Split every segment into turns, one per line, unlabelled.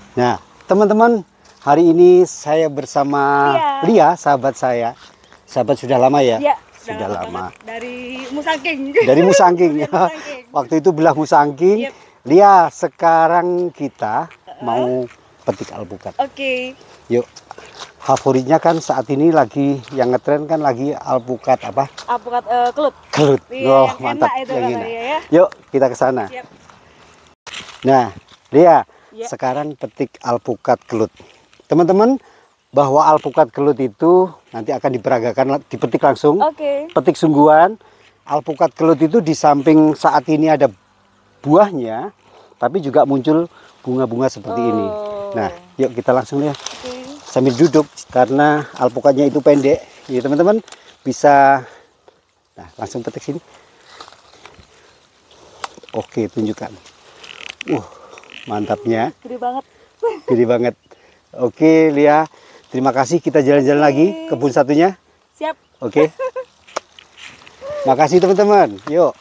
Nah, teman-teman, hari ini saya bersama Lia, sahabat saya. Sahabat sudah lama ya?
Iya,
sudah lama.
Dari Musangking.
Dari Musangking ya. Waktu itu belah Musangking.
Yep.
Lia, sekarang kita mau petik alpukat.
Oke.
Yuk. Favoritnya kan saat ini lagi yang ngetren kan lagi alpukat apa?
Alpukat kelut.
Kelut.
Iya,
mantap
itu
yang ini.
ya.
Yuk, kita ke sana.
Siap.
Nah, Lia,
Ya.
sekarang petik alpukat kelut. Teman-teman, bahwa alpukat kelut itu nanti akan diperagakan, dipetik langsung.
Oke.
Petik sungguhan. Alpukat kelut itu di samping saat ini ada buahnya, tapi juga muncul bunga-bunga seperti ini. Nah, yuk kita langsung lihat.
Oke.
Sambil duduk karena alpukatnya itu pendek. Ya teman-teman bisa. Nah, langsung petik sini. Oke, tunjukkan. Mantapnya.
Gede banget.
Gede banget. Oke, Lia. Terima kasih. Kita jalan-jalan lagi kebun satunya.
Siap.
Oke. Makasih teman-teman. Yuk.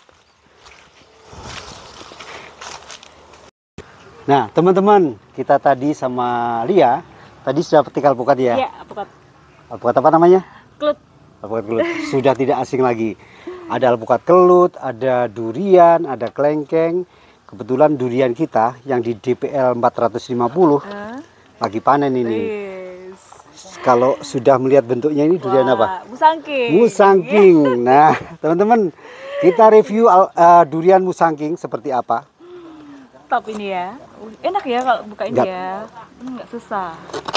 Nah, teman-teman, kita tadi sama Lia tadi sudah petik alpukat ya?
Iya, alpukat.
Alpukat apa namanya?
Kelut.
Alpukat kelut. Sudah tidak asing lagi. Ada alpukat kelut, ada durian, ada kelengkeng. Kebetulan durian kita yang di DPL 450 lagi panen ini.
Yes.
Kalau sudah melihat bentuknya ini durian apa?
Musangking.
Musangking. Nah, teman-teman, kita review durian musangking seperti apa.
Top ini ya. Enak ya kalau buka ini
Nggak.
ya. Nggak susah.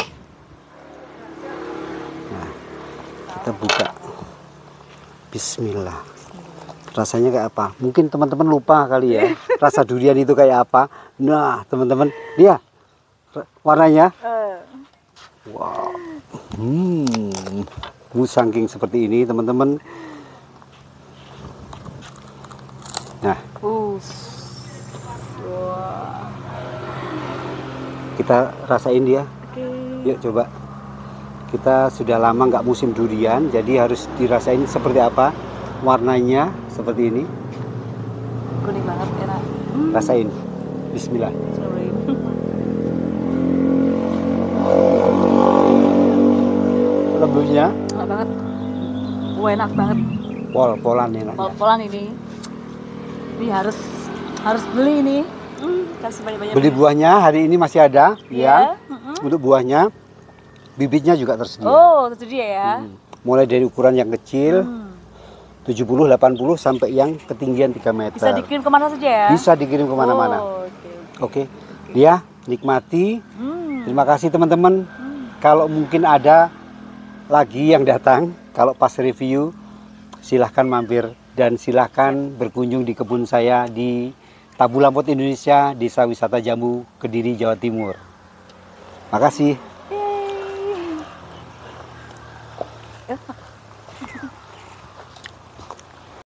Nah, kita buka. Bismillah. Rasanya kayak apa? Mungkin teman-teman lupa kali ya. Rasa durian itu kayak apa. Nah, teman-teman, dia warnanya. Wow. Musangking seperti ini, teman-teman. Nah. Kita rasain dia. Yuk coba. Kita sudah lama nggak musim durian, jadi harus dirasain seperti apa. Warnanya seperti ini.
Kuning banget, enak.
Rasain. Bismillah. Lembutnya.
Enak banget. Enak banget.
Pol-polan enak.
Pol-polan ini. Ini harus beli ini. Kasih banyak-banyak.
Beli buahnya hari ini masih ada,
ya.
Untuk buahnya, bibitnya juga tersedia.
Oh, tersedia ya.
Mulai dari ukuran yang kecil, 70, 80 sampai yang ketinggian 3 meter.
Bisa dikirim kemana saja ya?
Bisa dikirim kemana-mana. Oke. Dia nikmati. Terima kasih teman-teman. Kalau mungkin ada lagi yang datang, kalau pas review, silahkan mampir dan silahkan berkunjung di kebun saya di Tabu Lampot Indonesia, Desa Wisata Jambu, Kediri, Jawa Timur. Makasih.